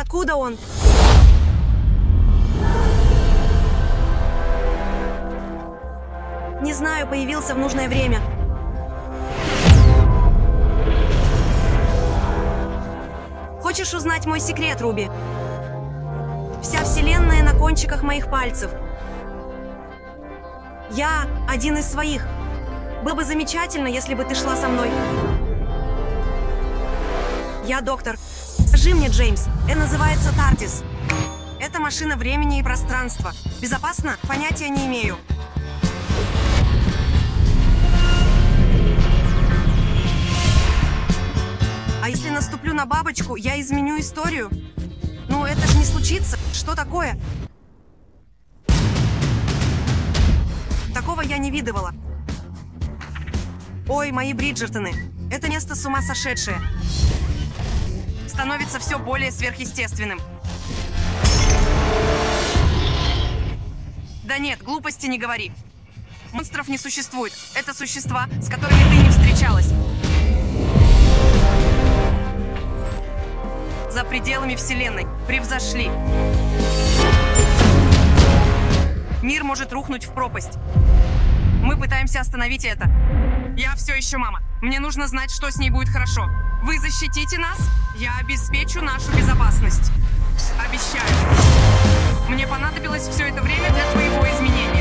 Откуда он? Не знаю, появился в нужное время. Хочешь узнать мой секрет, Руби? Вся вселенная на кончиках моих пальцев. Я один из своих. Было бы замечательно, если бы ты шла со мной. Я доктор. Скажи мне, Джеймс, это называется Тардис. Это машина времени и пространства. Безопасно? Понятия не имею. А если наступлю на бабочку, я изменю историю? Ну, это же не случится. Что такое? Такого я не видывала. Ой, мои Бриджертоны. Это место с ума сошедшее. Становится все более сверхъестественным. Да нет, глупости не говори. Монстров не существует. Это существа, с которыми ты не встречалась. За пределами Вселенной превзошли. Мир может рухнуть в пропасть. Мы пытаемся остановить это. Я все еще мама. Мне нужно знать, что с ней будет хорошо. Вы защитите нас, я обеспечу нашу безопасность. Обещаю. Мне понадобилось все это время для твоего изменения.